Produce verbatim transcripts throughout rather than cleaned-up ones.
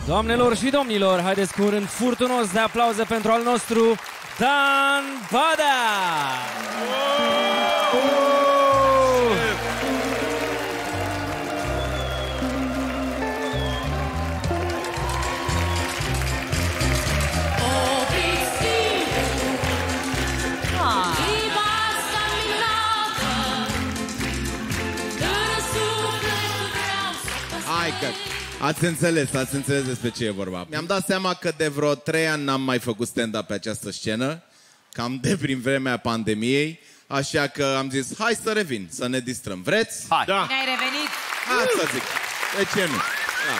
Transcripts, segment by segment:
Doamnelor și domnilor, haideți cu un rând furtunos de aplauze pentru al nostru Dan Bada! Hai că ați înțeles, ați înțeles despre ce e vorba. Mi-am dat seama că de vreo trei ani n-am mai făcut stand-up pe această scenă, cam de prin vremea pandemiei, așa că am zis, hai să revin, să ne distrăm. Vreți? Hai. Da. Ne-ai revenit? Hai să zic. De ce nu? Da.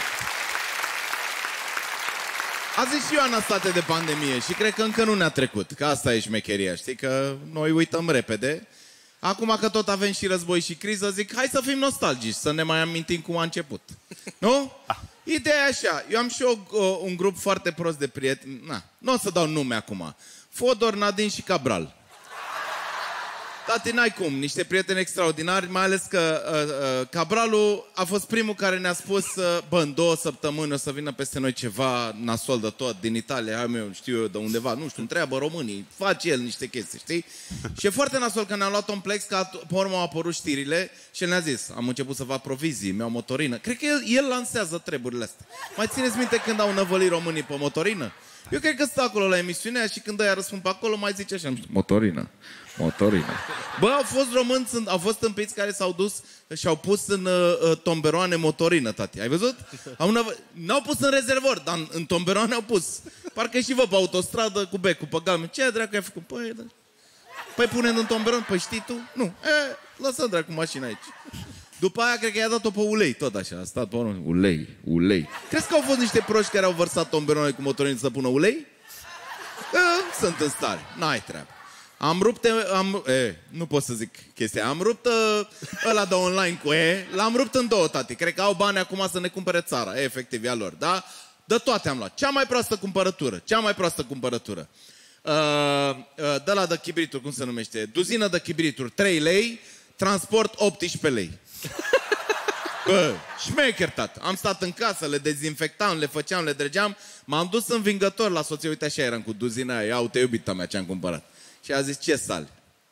A zis și Ioana state de pandemie și cred că încă nu ne-a trecut, că asta e șmecheria, știi, că noi uităm repede. Acum că tot avem și război și criză, zic, hai să fim nostalgici, să ne mai amintim cum a început. Nu? Ideea e așa, eu am și eu uh, un grup foarte prost de prieteni, na, nu o să dau nume acum, Fodor, Nadin și Cabral. Tati, n-ai cum, niște prieteni extraordinari, mai ales că uh, uh, Cabralul a fost primul care ne-a spus, uh, bă, în două săptămâni o să vină peste noi ceva nasol de tot, din Italia, hai meu, știu eu de undeva, nu știu, întreabă românii, face el niște chestii, știi? Și e foarte nasol că ne-am luat un plex, că pe urmă au apărut știrile și el ne-a zis, am început să fac provizii, mi-au motorină. Cred că el, el lansează treburile astea. Mai țineți minte când au năvălit românii pe motorină? Eu cred că stă acolo la emisiunea și când ăia răspund pe acolo, mai zice așa, motorină, motorină. Bă, au fost români, au fost tâmpiți care s-au dus și au pus în uh, tomberoane motorină, tati. Ai văzut? N-au pus în rezervor, dar în, în tomberoane au pus. Parcă și vă pe autostradă cu becul pe galben. Ce dracu ai făcut? Păi, da. Păi pune în tomberon, păi știi tu? Nu. E, lăsă dracu mașina aici. După aia, cred că i-a dat-o pe ulei, tot așa. A stat pe urmă. Ulei, ulei. Crezi că au fost niște proști care au vărsat tomberoane cu motorină să pună ulei? E, sunt în stare. N-ai treabă. Am rupt, am, e, nu pot să zic chestia, am rupt uh, ăla de online cu E, l-am rupt în două, tati. Cred că au bani acum să ne cumpere țara, e, efectiv, ea lor, da? De toate am luat. Cea mai proastă cumpărătură, cea mai proastă cumpărătură. Uh, uh, de la de chibrituri, cum se numește? Duzină de chibrituri, trei lei, transport optsprezece lei. Bă, șmecher, tată. Am stat în casă, le dezinfectam, le făceam, le dregeam. M-am dus învingător la soție, uite așa eram cu duzina aia, ia uite iubita mea ce-am cumpărat. Și a zis, ce sale?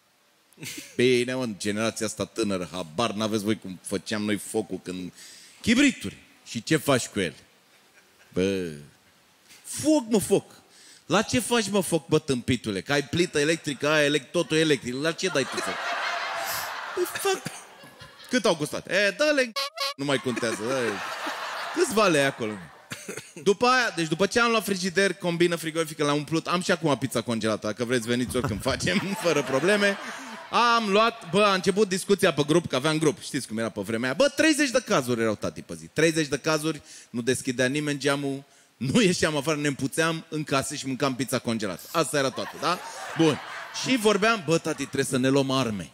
Bine, mă, generația asta tânără, habar n-aveți voi cum făceam noi focul când... Chibrituri. Și ce faci cu ele? Bă, foc, mă, foc. La ce faci, mă, foc, bă, tâmpitule? Că ai plită electrică, ai elect, totul electric. La ce dai tu foc? Păi fac... Cât au costat? E, dă-le... Nu mai contează. Câți vale acolo? După aia, deci după ce am luat frigider, combină frigorifică, l-am umplut. Am și acum pizza congelată. Dacă vreți, veniți oricând facem, fără probleme. Am luat, bă, a început discuția pe grup, că aveam grup. Știți cum era pe vremea aia. Bă, treizeci de cazuri erau, tati, pe zi. treizeci de cazuri, nu deschidea nimeni geamul, nu ieșeam afară, ne împuțeam în casă și mâncam pizza congelată. Asta era toată, da? Bun. Și vorbeam, bă, tati, trebuie să ne luăm arme.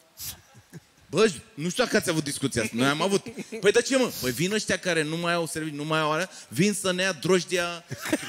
Bă, nu știu dacă ați avut discuția asta. Noi am avut. Păi de ce, mă? Păi vin ăștia care nu mai au serviciu, nu mai au alea, vin să ne ia drojdia,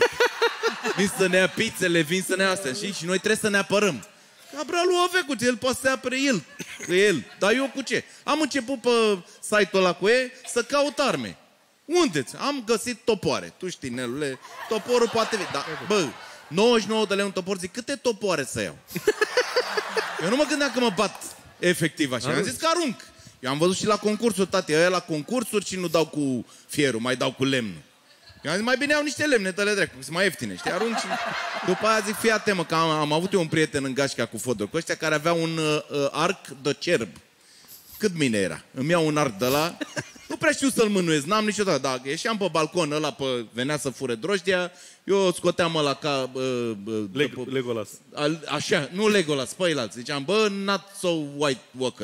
vin să ne ia pizzele, vin să ne ia astea, și, și noi trebuie să ne apărăm. Cabralul avea cu ce, el poate să se apere el, cu el. Dar eu cu ce? Am început pe site-ul ăla cu ei să caut arme. Unde-ți? Am găsit topoare. Tu știi, Nelule, toporul poate fi. Dar, bă, nouăzeci și nouă de lei un topor, zic, câte topoare să iau? Eu nu mă gândeam că mă bat efectiv așa. Am zis că arunc. Eu am văzut și la concursuri, tati, ăia la concursuri și nu dau cu fierul, mai dau cu lemnul. Eu am zis, mai bine au niște lemne, tăle drept, sunt mai ieftine, știi, arunci. După aia zic, fii atent, mă, că am, am avut eu un prieten în gașca cu Fodor, cu ăștia care avea un uh, arc de cerb. Cât mine era? Îmi iau un arc de la. Nu prea știu să-l mânuiesc, n-am niciodată. Dar ieșeam pe balcon, ăla pe, venea să fure drojdia, eu scoteam ăla ca... Uh, uh, Leg Legolas. A, așa, nu Legolas, pe ăilalți. Ziceam, bă, not so white walker.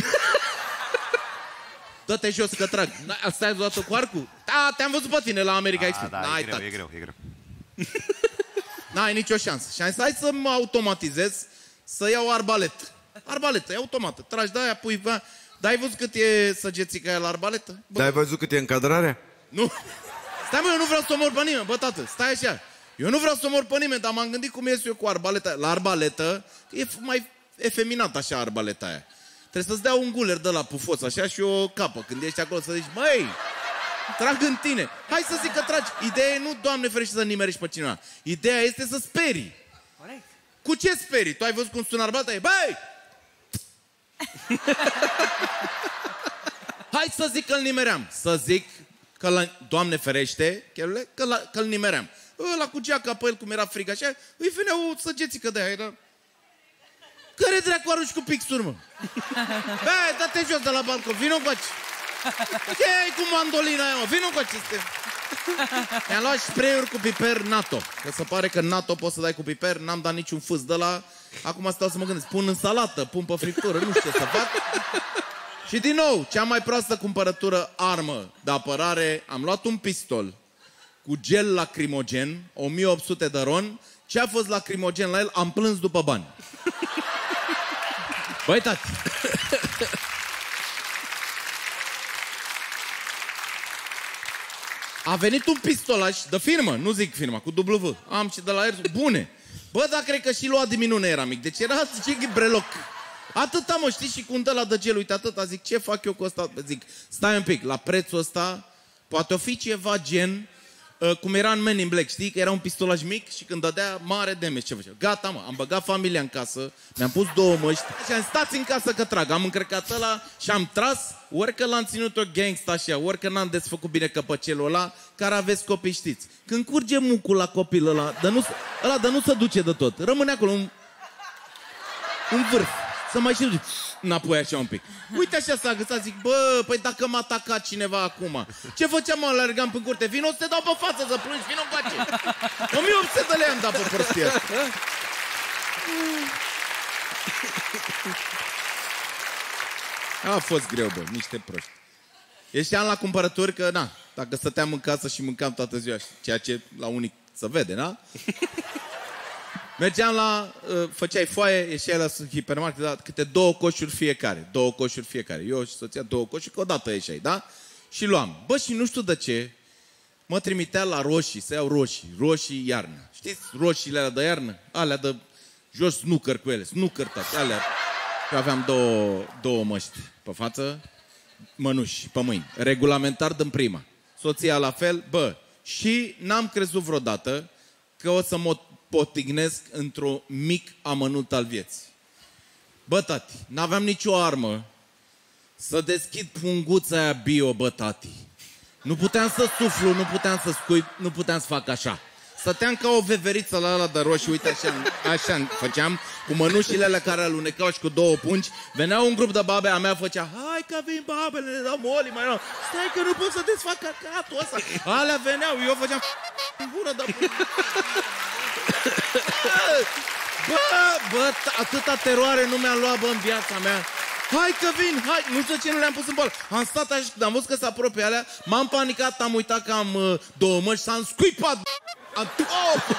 Dă-te jos că trag. Stai odată cu arcul? Da, te-am văzut pe tine la America Express. Da, da, e greu, e greu, e greu. N-ai nicio șansă. Și am zis, hai să mă automatizez, să iau arbaletă. Arbaletă, e automată. Tragi de aia, pui... Dar ai văzut cât e săgețica aia la arbaletă? Dar ai văzut cât e încadrarea? Nu. Stai, mă, eu nu vreau să omor pe nimeni, bă, tată, stai așa. Eu nu vreau să omor pe nimeni, dar m-am gândit cum ies eu cu arbaleta. La arbaletă, e mai efeminat așa arbaleta aia. Trebuie să-ți dea un guler de la pufos, așa, și o capă. Când ești acolo să zici, măi, Trag în tine. Hai să zic că tragi. Ideea e nu, Doamne ferește, să nimerești pe cineva. Ideea este să sperii. Corect. Cu ce sperii? Tu ai văzut cum sună armata? E, băi! Hai să zic că-l nimeream. Să zic că, la, Doamne ferește, chelule, că, la, că-l nimeream. Ăla cu geaca pe el, cum era frig așa, îi venea o săgețică de aia. Era... Care dracu arunci cu pixuri, mă? Băi, dă-te jos de la balcon, vino încoace. Ce-ai cu mandolina aia, mă? Vino încoace. Mi-am luat spray-uri cu piper NATO. Că se pare că NATO poți să dai cu piper, n-am dat niciun fâs de la. Acum stau să mă gândesc, pun în salată, pun pe friptură, nu știu ce să fac. Și din nou, cea mai proastă cumpărătură armă de apărare, am luat un pistol cu gel lacrimogen, o mie opt sute de ron. Ce a fost lacrimogen la el, am plâns după bani. Băi, tati. A venit un pistolaș de firmă, nu zic firma, cu W. Am și de la Airsoft, bune. Bă, dar cred că și lua de minune era mic. Deci era, zice, breloc. Atâta, mă, știi, și cum dă la de gel, uite, atâta. Zic, ce fac eu cu ăsta? Zic, stai un pic, la prețul ăsta poate o fi ceva gen uh, cum era în Men in Black, știi? Că era un pistolaj mic și când dădea mare damage, ce făcea? Gata, mă, am băgat familia în casă, mi-am pus două măști și am stat în casă că trag. Am încărcat ăla și am tras, ori că l-am ținut o gangsta așa, ori că n-am desfăcut bine căpăcelul ăla, care aveți copii, știți. Când curge mucul la copil ăla, dar nu, ăla de nu se duce de tot, rămâne acolo un, un vârf. Să mai și duce înapoi așa un pic. Uite așa s-a găsat, zic, bă, păi dacă m-a atacat cineva acum, ce făceam, mă, alergam pe curte? Vino să te dau pe față să plângi, vino încoace. o mie opt sute de lei am dat pe prostia asta. A fost greu, bă, niște proști. Ieșeam la cumpărături că, na, dacă stăteam în casă și mâncam toată ziua, ceea ce la unii se vede, na? Mergeam la, uh, făceai foaie, ieșeai la hipermarket, da, câte două coșuri fiecare. Două coșuri fiecare. Eu și soția două coșuri, că odată ieșeai, da? Și luam. Bă, și nu știu de ce, mă trimitea la roșii, să iau roșii. Roșii iarnă. Știți roșiile alea de iarnă? Alea de jos snooker cu ele. Snooker toate, alea. Eu aveam două, două măști pe față, mănuși pe mâini. Regulamentar din prima. Soția la fel, bă. Și n-am crezut vreodată că o să mă potignesc într-un mic amănunt al vieții. Bă, tati, n-aveam nicio armă să deschid punguța aia bio, bă, tati. Nu puteam să suflu, nu puteam să scuip, nu puteam să fac așa. Stăteam ca o veveriță la ăla de roșii, uite așa, așa făceam, cu mănușile alea care alunecau și cu două pungi. Venea un grup de babe, a mea făcea, hai că vin babele, ne dau moli, mai rău. Stai că nu pot să desfac cacatul ăsta. Alea veneau, eu făceam în gură de pungi. Bă, bă, atâta teroare nu mi-a luat, bă, în viața mea. Hai că vin, hai, nu știu ce nu le-am pus în boală. Am stat așa, când am văzut că se apropie alea, m-am panicat, am uitat că am uh, două măști, s-am scuipat. Am... Oh!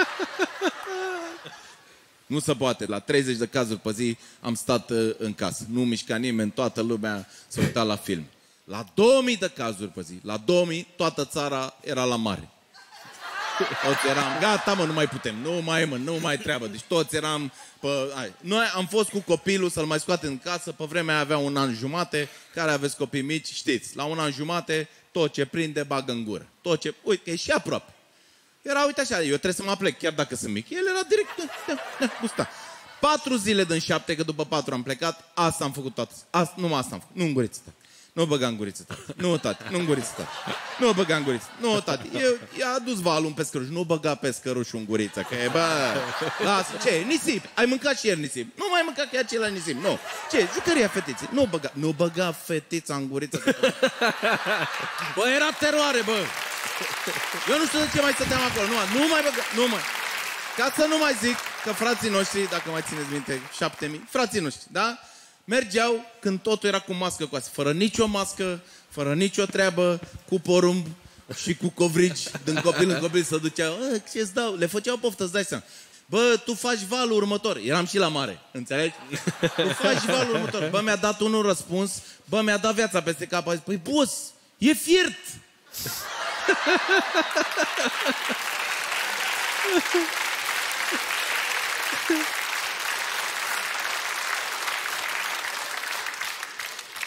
Nu se poate, la treizeci de cazuri pe zi am stat uh, în casă. Nu mișca nimeni, toată lumea s-a uitat la film. La două mii de cazuri pe zi, la două mii, toată țara era la mare. Toți eram, gata, mă, nu mai putem, nu mai, mă, nu mai treabă. Deci toți eram, pă, hai. Noi am fost cu copilul să-l mai scoate în casă, pe vremea aia avea un an jumate, care aveți copii mici, știți, la un an jumate, tot ce prinde, bagă în gură. Tot ce, uite, e și aproape. Era, uite așa, eu trebuie să mă plec, chiar dacă sunt mic. El era direct, da, da, gusta. Patru zile din șapte, că după patru am plecat, asta am făcut toată. Asta, numai asta am făcut, nu în guriță, tati. Nu băga în guriță, tati. Nu, tati, nu în guriță, tati. Nu băga în guriță. Nu, tati, eu, i-a adus valul în pescăruș. Nu băga pescărușul în guriță, că e, bă, lasă. Ce, nisip? Ai mâncat și ieri nisip. Nu mai mânca că e acela nisip, nu. Ce, jucăria fetiței. Nu băga, nu băga fetița în guriță. Bă, era teroare, bă. Eu nu știu de ce mai stăteam acolo. Nu, nu mai băga, nu mai. Ca să nu mai zic că frații noștri, dacă mai țineți minte, șapte mii, frații noștri, da? Mergeau când totul era cu mască coasă, fără nicio mască, fără nicio treabă, cu porumb și cu covrigi, din copil în copil se duceau, ce-ți dau? Le făceau poftă, îți dai seama. Bă, tu faci valul următor. Eram și la mare, înțelegi? Tu faci valul următor. Bă, mi-a dat unul răspuns, bă, mi-a dat viața peste cap, a zis, păi, boss, e fiert!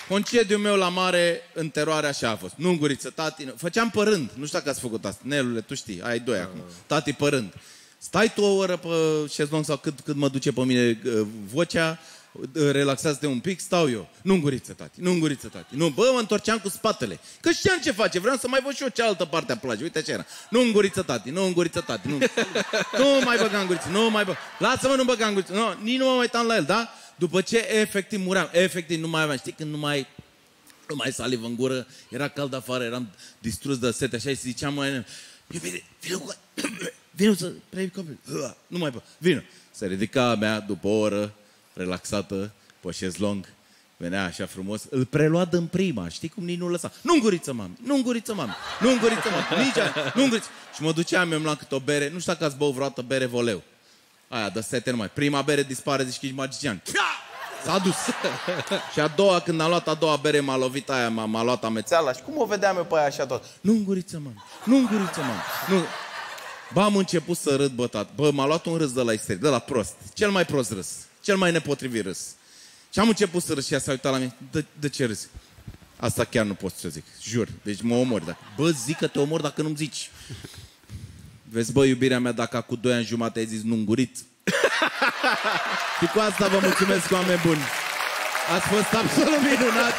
Concediul meu la mare, în teroare, așa a fost. Nu înguriță, tati. Făceam părând. Nu știu dacă ați făcut asta. Nelule, tu știi, ai doi acum. Tati părând. Stai tu o oră pe șezlong sau cât, cât mă duce pe mine uh, vocea, uh, relaxați-te un pic, stau eu. Nu înguriță, tati. Nu înguriță, tati. Nu, bă, mă întorceam cu spatele. Că știam ce face. Vreau să mai văd și eu cealaltă parte a plajei. Uite ce era. Nu înguriță, tati. Nu înguriță, tati. Nu, nu mai băga înguriță. Nu mai băga. Lasă-mă, nu băga înguriță. Nu, nici nu mă mai uitam la el, da? După ce efectiv muream, efectiv nu mai aveam, știi, când nu mai, nu mai salivă în gură, era cald afară, eram distrus de sete, așa, și ziceam, măi, iubire, vină cu... Vină să preiei copil. Nu mai pot. Vină. Se ridica mea după o oră, relaxată, pe șezlong, venea așa frumos, îl prelua din prima, știi cum nici nu lăsa. Nu înguriță, mami, nu înguriță, mami, nu înguriță, mami, nici aia, nu înguriță. Și mă duceam, eu îmi luam câte o bere, nu știu dacă ați băut vreodată bere voleu. Aia, de sete numai. Prima bere dispare, zici că ești magician. S-a dus. Și a doua, când am luat a doua bere, m-a lovit aia, m-a luat amețeala. Și cum o vedeam eu pe aia așa tot? Nu înguriță, mami, nu înguriță, mami, nu. Bă, am început să râd, bătat. Bă, m-a luat un râs de la isteric, de la prost. Cel mai prost râs. Cel mai nepotrivit râs. Și am început să râs și ea s-a uitat la mine. De, de ce râzi? Asta chiar nu pot să zic. Jur. Deci mă omori. Dacă... Bă, zic că te omor dacă nu-mi zici. Vezi, bă, iubirea mea, dacă cu doi ani jumate ai zis nu îngurit. Și cu asta vă mulțumesc, oameni buni. Ați fost absolut minunat.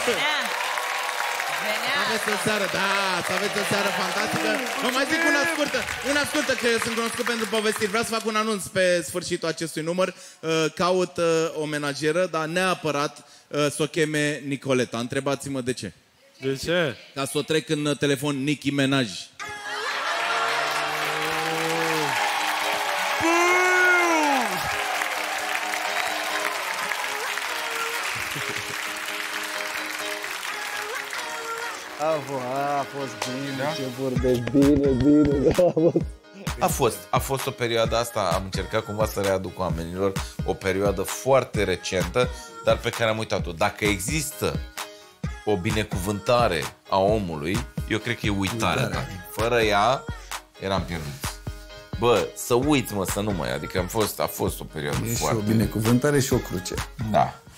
Să aveți o seară, da, să aveți o seară fantastică. Vă mai zic una scurtă, una scurtă, că sunt cunoscut pentru povestiri. Vreau să fac un anunț pe sfârșitul acestui număr. Caut o menageră, dar neapărat să o cheme Nicoleta. Întrebați-mă de ce. De ce? Ca să o trec în telefon Nicky Menaj. A, a fost bine, da? Ce vorbești, bine, bine, da, a fost, a fost o perioadă asta, am încercat cumva să readuc oamenilor o perioadă foarte recentă, dar pe care am uitat-o. Dacă există o binecuvântare a omului, eu cred că e uitarea. Uitare. Fără ea, eram pierdut. Bă, să uiți, mă, să nu mai, adică am fost, a fost o perioadă e foarte... și o binecuvântare și o cruce. Da.